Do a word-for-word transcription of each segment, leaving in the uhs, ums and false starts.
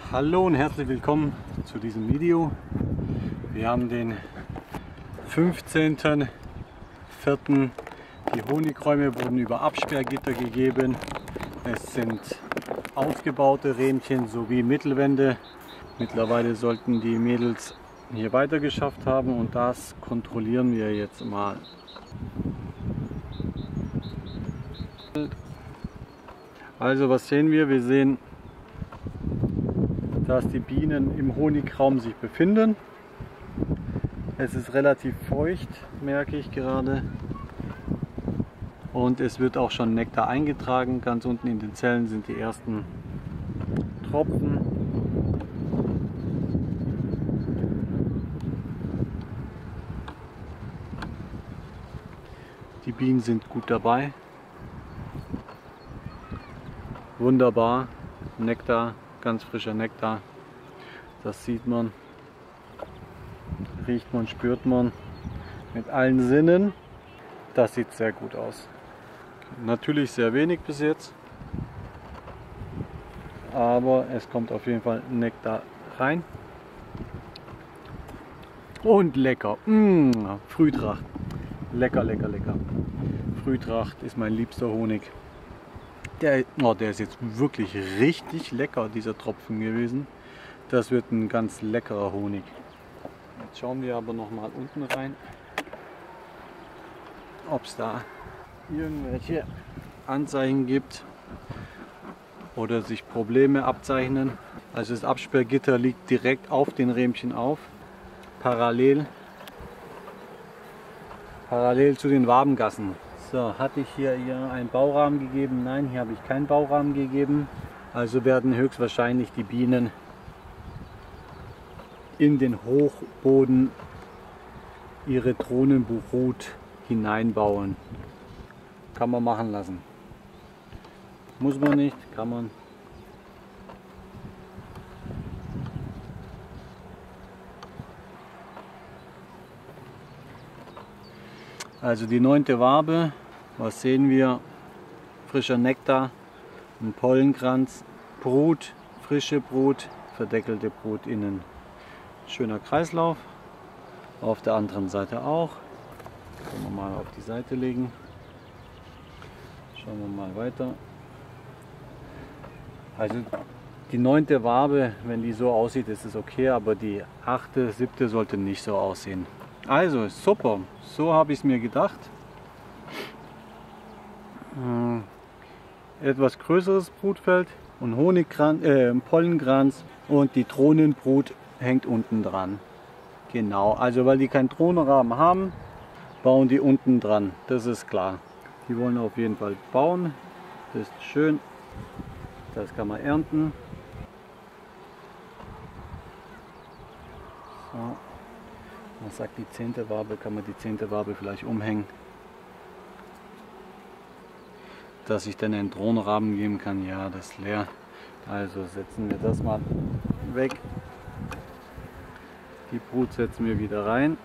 Hallo und herzlich willkommen zu diesem Video. Wir haben den fünfzehnten vierten Die Honigräume wurden über Absperrgitter gegeben. Es sind ausgebaute Rähmchen sowie Mittelwände. Mittlerweile sollten die Mädels hier weiter geschafft haben und das kontrollieren wir jetzt mal. Also was sehen wir? Wir sehen, dass die Bienen im Honigraum sich befinden. Es ist relativ feucht, merke ich gerade. Und es wird auch schon Nektar eingetragen. Ganz unten in den Zellen sind die ersten Tropfen. Die Bienen sind gut dabei. Wunderbar, Nektar, ganz frischer Nektar. Das sieht man, riecht man, spürt man mit allen Sinnen. Das sieht sehr gut aus. Natürlich sehr wenig bis jetzt, aber es kommt auf jeden Fall Nektar rein. Und lecker, mmh, Frühtracht, lecker, lecker, lecker. Frühtracht ist mein liebster Honig. Der, oh, der ist jetzt wirklich richtig lecker, dieser Tropfen gewesen. Das wird ein ganz leckerer Honig. Jetzt schauen wir aber noch mal unten rein, ob es da irgendwelche Anzeichen gibt oder sich Probleme abzeichnen. Also das Absperrgitter liegt direkt auf den Rähmchen auf, parallel, parallel zu den Wabengassen. So, hatte ich hier, hier einen Baurahmen gegeben? Nein, hier habe ich keinen Baurahmen gegeben. Also werden höchstwahrscheinlich die Bienen in den Hochboden ihre Drohnenbrut hineinbauen. Kann man machen lassen. Muss man nicht, kann man. Also die neunte Wabe, was sehen wir? Frischer Nektar, ein Pollenkranz, Brut, frische Brut, verdeckelte Brut innen. Schöner Kreislauf, auf der anderen Seite auch. Können wir mal auf die Seite legen. Schauen wir mal weiter. Also die neunte Wabe, wenn die so aussieht, ist es okay, aber die achte, siebte sollte nicht so aussehen. Also super, so habe ich es mir gedacht. Äh, etwas größeres Brutfeld und Honigkranz, äh, Pollenkranz und die Drohnenbrut hängt unten dran. Genau, also weil die keinen Drohnenrahmen haben, bauen die unten dran, das ist klar. Die wollen auf jeden Fall bauen, das ist schön, das kann man ernten. So. Man sagt, die zehnte Wabe, kann man die zehnte Wabe vielleicht umhängen, dass ich dann einen Drohnenrahmen geben kann. Ja, das ist leer. Also setzen wir das mal weg. Die Brut setzen wir wieder rein.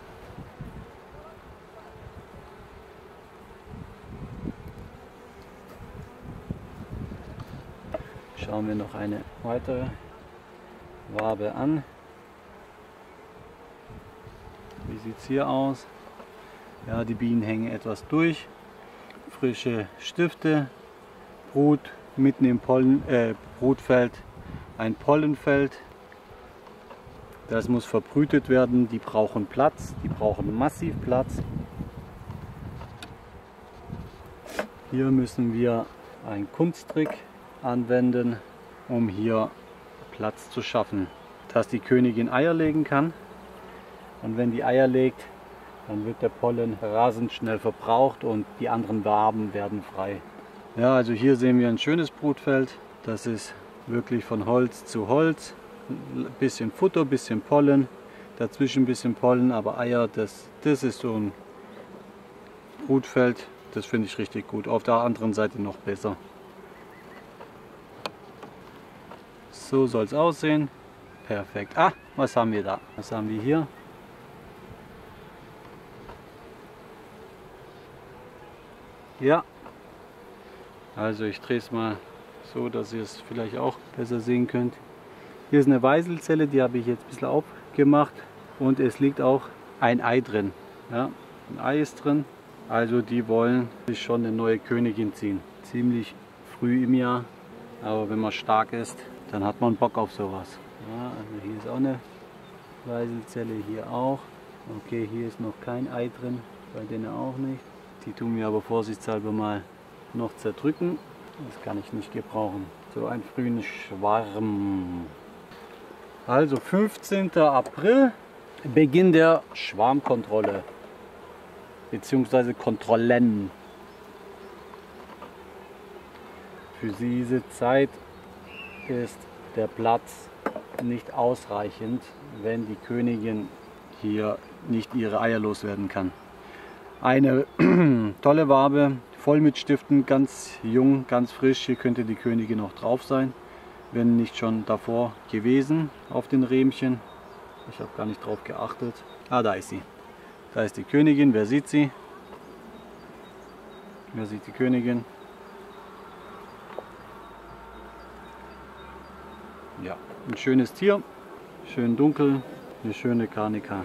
Schauen wir noch eine weitere Wabe an. Wie sieht es hier aus? Ja, die Bienen hängen etwas durch. Frische Stifte, Brut mitten im Pollen, äh, Brutfeld, ein Pollenfeld. Das muss verbrütet werden. Die brauchen Platz, die brauchen massiv Platz. Hier müssen wir einen Kunsttrick anwenden, um hier Platz zu schaffen, dass die Königin Eier legen kann. Und wenn die Eier legt, dann wird der Pollen rasend schnell verbraucht und die anderen Waben werden frei. Ja, also hier sehen wir ein schönes Brutfeld. Das ist wirklich von Holz zu Holz. Ein bisschen Futter, ein bisschen Pollen. Dazwischen ein bisschen Pollen, aber Eier, das, das ist so ein Brutfeld. Das finde ich richtig gut. Auf der anderen Seite noch besser. So soll es aussehen. Perfekt. Ah, was haben wir da? Was haben wir hier? Ja, also ich drehe es mal so, dass ihr es vielleicht auch besser sehen könnt. Hier ist eine Weißelzelle, die habe ich jetzt ein bisschen aufgemacht und es liegt auch ein Ei drin. Ja, ein Ei ist drin, also die wollen sich schon eine neue Königin ziehen. Ziemlich früh im Jahr, aber wenn man stark ist, dann hat man Bock auf sowas. Ja, also hier ist auch eine Weißelzelle, hier auch. Okay, hier ist noch kein Ei drin, bei denen auch nicht. Die tun wir aber vorsichtshalber mal noch zerdrücken. Das kann ich nicht gebrauchen. So ein frühen Schwarm. Also fünfzehnter April, Beginn der Schwarmkontrolle. Beziehungsweise Kontrollen. Für diese Zeit ist der Platz nicht ausreichend, wenn die Königin hier nicht ihre Eier loswerden kann. Eine tolle Wabe, voll mit Stiften, ganz jung, ganz frisch. Hier könnte die Königin noch drauf sein, wenn nicht schon davor gewesen auf den Rähmchen. Ich habe gar nicht drauf geachtet. Ah, da ist sie. Da ist die Königin. Wer sieht sie? Wer sieht die Königin? Ja, ein schönes Tier, schön dunkel, eine schöne Carnica.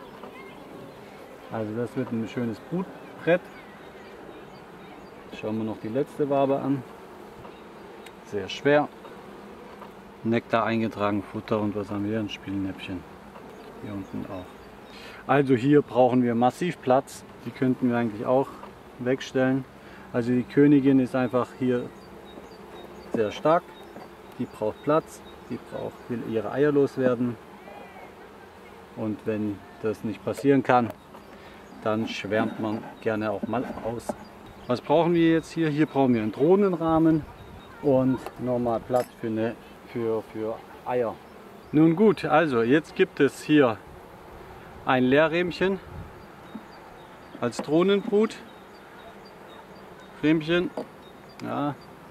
Also das wird ein schönes Brutbrett. Schauen wir noch die letzte Wabe an. Sehr schwer. Nektar eingetragen, Futter und was haben wir? Ein Spielnäpfchen. Hier unten auch. Also hier brauchen wir massiv Platz. Die könnten wir eigentlich auch wegstellen. Also die Königin ist einfach hier sehr stark. Die braucht Platz. Die braucht, will ihre Eier loswerden. Und wenn das nicht passieren kann, dann schwärmt man gerne auch mal aus. Was brauchen wir jetzt hier? Hier brauchen wir einen Drohnenrahmen und nochmal Platz für, eine, für, für Eier. Nun gut, also jetzt gibt es hier ein Leerrähmchen als Drohnenbrut. Rähmchen, ja,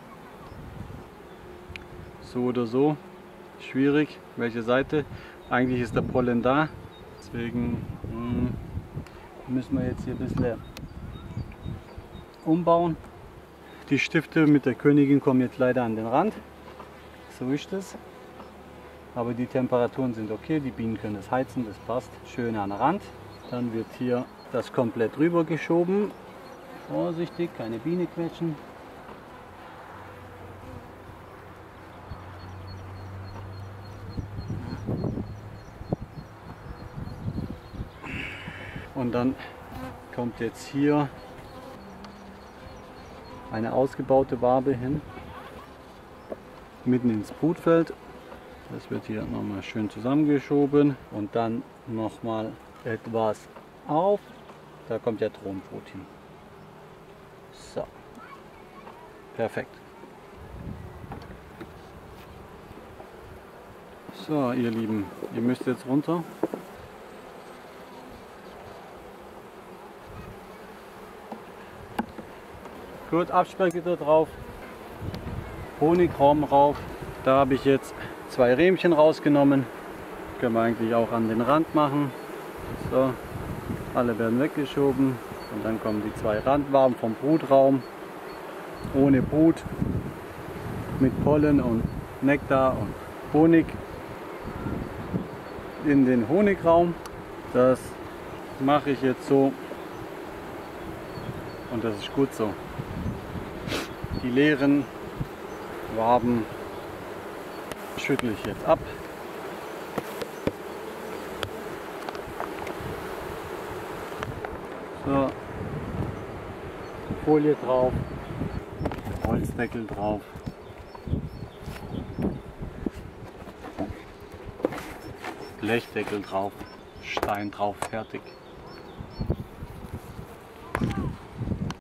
so oder so, schwierig, welche Seite. Eigentlich ist der Pollen da, deswegen hm, müssen wir jetzt hier ein bisschen umbauen. Die Stifte mit der Königin kommen jetzt leider an den Rand. So ist es. Aber die Temperaturen sind okay, die Bienen können es heizen, das passt. Schön an den Rand. Dann wird hier das komplett rüber geschoben. Vorsichtig, keine Biene quetschen. Und dann kommt jetzt hier eine ausgebaute Wabe hin, mitten ins Brutfeld. Das wird hier nochmal schön zusammengeschoben und dann nochmal etwas auf. Da kommt der Thronbrut hin. So, perfekt. So, ihr Lieben, ihr müsst jetzt runter. Gut, Absperrgitter drauf, Honigraum rauf. Da habe ich jetzt zwei Rähmchen rausgenommen. Können wir eigentlich auch an den Rand machen. So, alle werden weggeschoben und dann kommen die zwei Randwaben vom Brutraum ohne Brut mit Pollen und Nektar und Honig in den Honigraum. Das mache ich jetzt so und das ist gut so. Die leeren Waben schüttle ich jetzt ab. So, Folie drauf, Holzdeckel drauf. Blechdeckel drauf, Stein drauf, fertig.